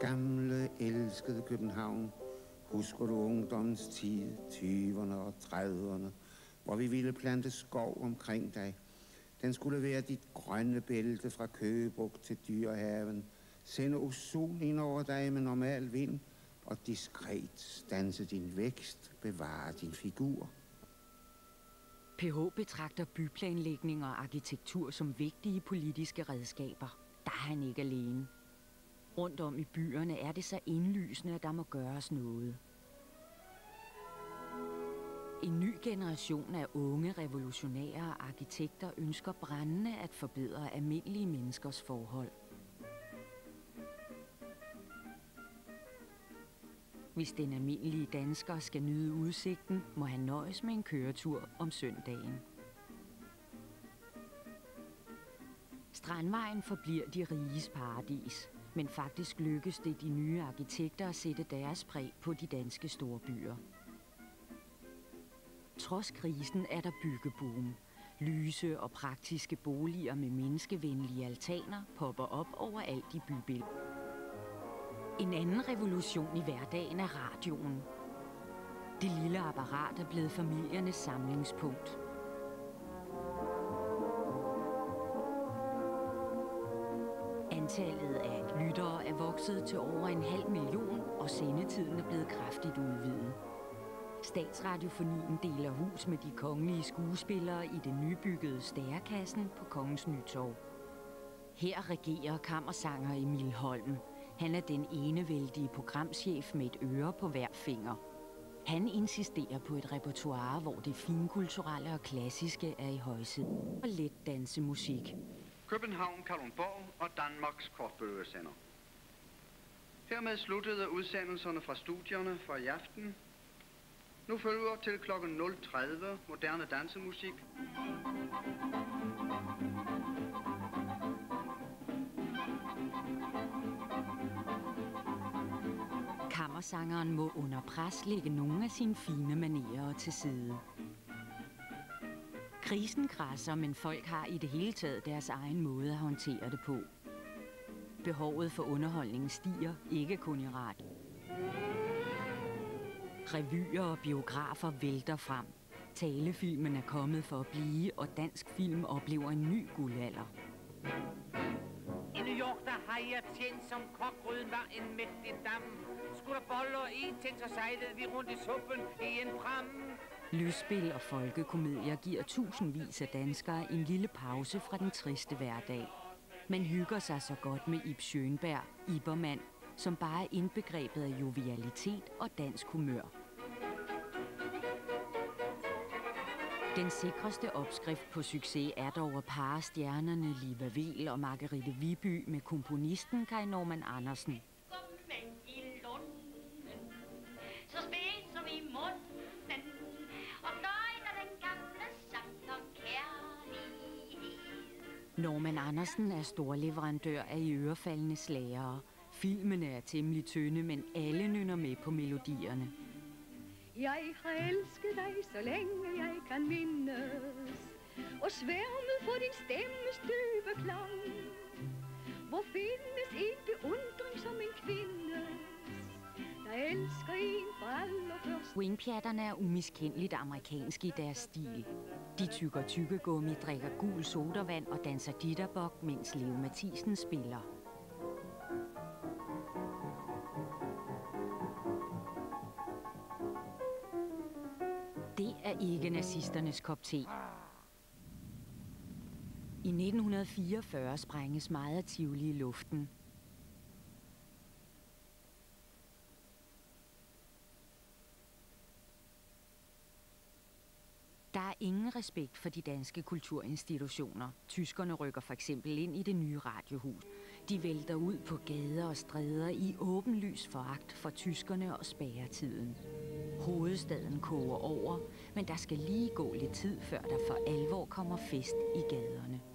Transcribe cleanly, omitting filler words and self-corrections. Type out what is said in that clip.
Gamle, elskede København. Husker du ungdommens tid, 20'erne og 30'erne, hvor vi ville plante skov omkring dig? Den skulle være dit grønne bælte fra Køgebugt til Dyrehaven, sende ozon ind over dig med normal vind og diskret standse din vækst, bevare din figur. PH betragter byplanlægning og arkitektur som vigtige politiske redskaber. Der er han ikke alene. Rundt om i byerne er det så indlysende, at der må gøres noget. En ny generation af unge revolutionære arkitekter ønsker brændende at forbedre almindelige menneskers forhold. Hvis den almindelige dansker skal nyde udsigten, må han nøjes med en køretur om søndagen. Strandvejen forbliver de riges paradis, men faktisk lykkes det de nye arkitekter at sætte deres præg på de danske storbyer. Trods krisen er der byggeboom. Lyse og praktiske boliger med menneskevenlige altaner popper op overalt i bybilledet. En anden revolution i hverdagen er radioen. Det lille apparat er blevet familiernes samlingspunkt. Antallet af lyttere er vokset til over 500.000, og sendetiden er blevet kraftigt udvidet. Statsradiofonien deler hus med de kongelige skuespillere i det nybyggede Stærekassen på Kongens Nytorv. Her regerer kammersanger Emil Holm. Han er den enevældige programchef med et øre på hver finger. Han insisterer på et repertoire, hvor det finkulturelle og klassiske er i højsædet. Og let dansemusik. København, Kalundborg og Danmarks kortbølgesender. Hermed sluttede udsendelserne fra studierne for i aften. Nu følger til klokken 0:30 moderne dansemusik. Kammersangeren må under pres lægge nogle af sine fine manerer til side. Krisen kradser, men folk har i det hele taget deres egen måde at håndtere det på. Behovet for underholdning stiger, ikke kun i radio. Revyer og biografer vælter frem. Talefilmen er kommet for at blive, og dansk film oplever en ny guldalder. I New York, der har jeg tjent som kokgryden var en mægtig dam. Skulle der boller i, tænkt så sejlede vi rundt i suppen i en pram. Lystspil og folkekomedier giver tusindvis af danskere en lille pause fra den triste hverdag. Man hygger sig så godt med Ib Schønberg, Ibermann, som bare er indbegrebet af jovialitet og dansk humør. Den sikreste opskrift på succes er dog at parre stjernerne Liva Weel og Margrethe Viby med komponisten Kai Normann Andersen. Normann Andersen er storleverandør af iørefaldende slagere. Filmene er temmelig tynde, men alle nynner med på melodierne. Jeg har elsket dig, så længe jeg kan mindes, og sværmet for din stemmes dybe klang. Hvor findes en beundring som en kvindes, der elsker en for allerførst. Swingpjatterne er umiskendeligt amerikanske i deres stil. De tykker tykkegummi, drikker gul sodavand og danser ditterbok, mens Leo Mathisen spiller. Det er ikke nazisternes kop te. I 1944 sprænges meget af Tivoli i luften. Der er ingen respekt for de danske kulturinstitutioner. Tyskerne rykker for eksempel ind i det nye radiohus. De vælter ud på gader og stræder i åbenlys foragt for tyskerne og spærretiden. Hovedstaden koger over, men der skal lige gå lidt tid, før der for alvor kommer fest i gaderne.